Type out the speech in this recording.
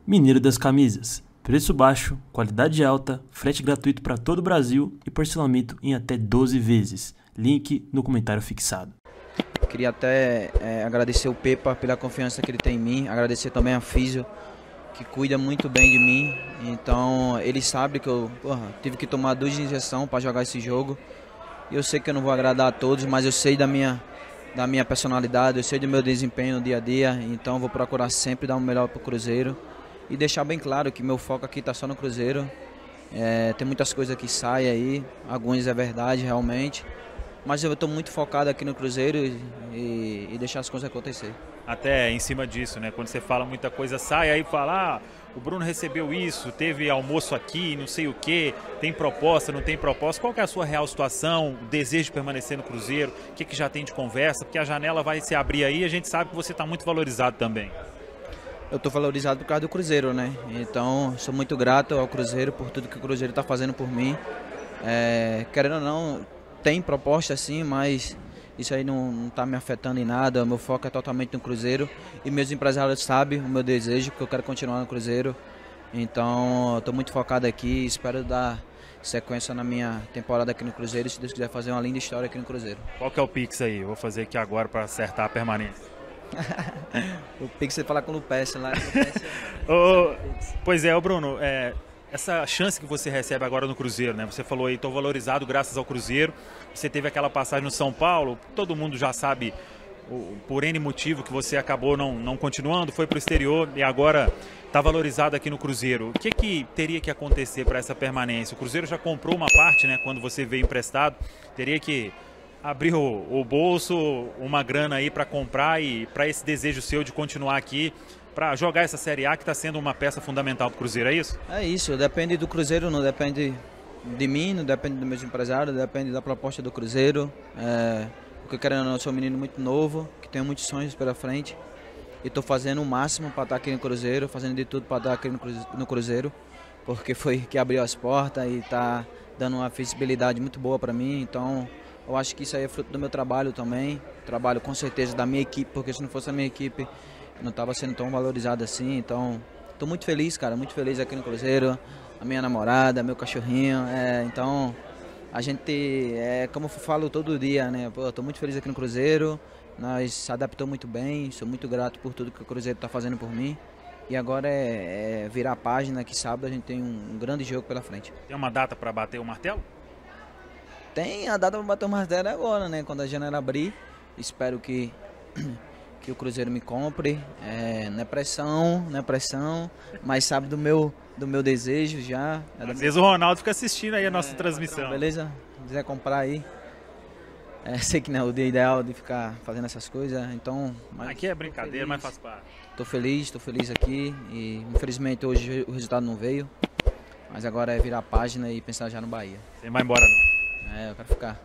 Mineiro das Camisas. Preço baixo, qualidade alta, frete gratuito para todo o Brasil e parcelamento em até 12 vezes. Link no comentário fixado. Queria até agradecer o Pepa pela confiança que ele tem em mim, agradecer também a Físio, que cuida muito bem de mim. Então ele sabe que eu tive que tomar 2 injeções para jogar esse jogo. Eu sei que eu não vou agradar a todos, mas eu sei da minha personalidade, eu sei do meu desempenho no dia a dia. Então eu vou procurar sempre dar o melhor para o Cruzeiro e deixar bem claro que meu foco aqui está só no Cruzeiro. Tem muitas coisas que saem aí, algumas é verdade realmente, mas eu estou muito focado aqui no Cruzeiro e deixar as coisas acontecer. Até em cima disso, né? Quando você fala muita coisa, sai aí e fala, o Bruno recebeu isso, teve almoço aqui, não sei o que, tem proposta, não tem proposta. Qual que é a sua real situação, o desejo de permanecer no Cruzeiro? O que já tem de conversa? Porque a janela vai se abrir aí e a gente sabe que você está muito valorizado também. Eu estou valorizado por causa do Cruzeiro, né? Então, sou muito grato ao Cruzeiro por tudo que o Cruzeiro está fazendo por mim. Querendo ou não, tem proposta sim, mas isso aí não está me afetando em nada. O meu foco é totalmente no Cruzeiro e meus empresários sabem o meu desejo, que eu quero continuar no Cruzeiro. Então, estou muito focado aqui, espero dar sequência na minha temporada aqui no Cruzeiro e, se Deus quiser, fazer uma linda história aqui no Cruzeiro. Qual que é o Pix aí? Eu vou fazer aqui agora para acertar a permanência. O Pix você fala com o Lupes lá. Pois é, Bruno, essa chance que você recebe agora no Cruzeiro, né? Você falou aí, estou valorizado graças ao Cruzeiro. Você teve aquela passagem no São Paulo, todo mundo já sabe por N motivo que você acabou não continuando, foi para o exterior e agora está valorizado aqui no Cruzeiro. O que teria que acontecer para essa permanência? O Cruzeiro já comprou uma parte, né? Quando você veio emprestado, teria que abrir o bolso, uma grana aí para comprar e para esse desejo seu de continuar aqui, para jogar essa Série A que está sendo uma peça fundamental para o Cruzeiro, é isso? É isso, depende do Cruzeiro, não depende de mim, não depende dos meus empresários, depende da proposta do Cruzeiro. Porque querendo ou não, eu sou um menino muito novo, que tem muitos sonhos pela frente e estou fazendo o máximo para estar aqui no Cruzeiro, fazendo de tudo para estar aqui no Cruzeiro, porque foi que abriu as portas e está dando uma visibilidade muito boa para mim. Então eu acho que isso aí é fruto do meu trabalho também, trabalho com certeza da minha equipe, porque se não fosse a minha equipe eu não estava sendo tão valorizado assim. Então estou muito feliz, cara, muito feliz aqui no Cruzeiro, a minha namorada, meu cachorrinho, então a gente, como eu falo todo dia, né, estou muito feliz aqui no Cruzeiro, nós se adaptou muito bem, sou muito grato por tudo que o Cruzeiro está fazendo por mim. E agora é virar a página, que sábado a gente tem um grande jogo pela frente. Tem uma data para bater o martelo? Tem a data para bater o martelo agora, né? Quando a janela abrir, espero que o Cruzeiro me compre. Não é pressão, mas sabe do meu desejo já. Às vezes o Ronaldo fica assistindo aí a nossa transmissão. Beleza? Se quiser comprar aí. Sei que não é o dia ideal de ficar fazendo essas coisas, então... Aqui é brincadeira, mas faz parte. Estou feliz aqui e infelizmente hoje o resultado não veio, mas agora é virar a página e pensar já no Bahia. Você vai embora não? Eu quero ficar.